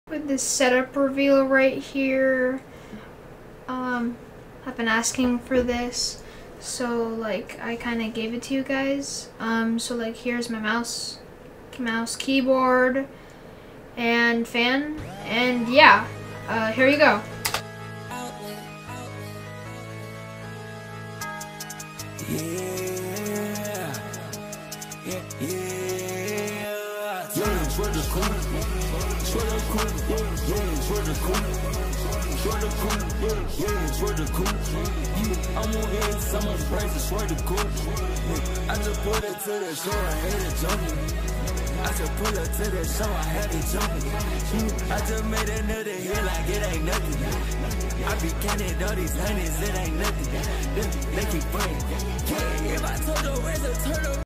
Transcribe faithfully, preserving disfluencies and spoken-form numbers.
with this setup reveal right here. Um, I've been asking for this, so like I kind of gave it to you guys. Um, so like here's my mouse, mouse, keyboard, and fan, and yeah, uh, here you go. I'm on it, someone's price is swear to cool. I just put it to the show, I had it jumping. I just pull it to the show, I had it jumping. I just made another hit like it ain't nothing. I be counting all these hundreds, it ain't nothing. They keep fighting. If I told the razor, turn